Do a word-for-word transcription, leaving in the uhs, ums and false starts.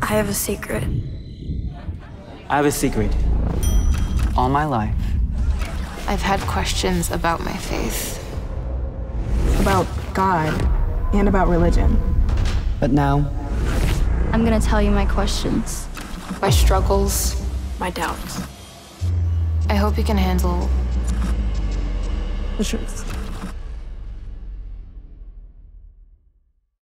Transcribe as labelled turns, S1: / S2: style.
S1: I have a secret.
S2: I have a secret. All my life.
S3: I've had questions about my faith.
S4: About God and about religion.
S2: But now,
S5: I'm gonna tell you my questions.
S3: My struggles.
S1: My doubts.
S3: I hope you can handle
S4: The truth.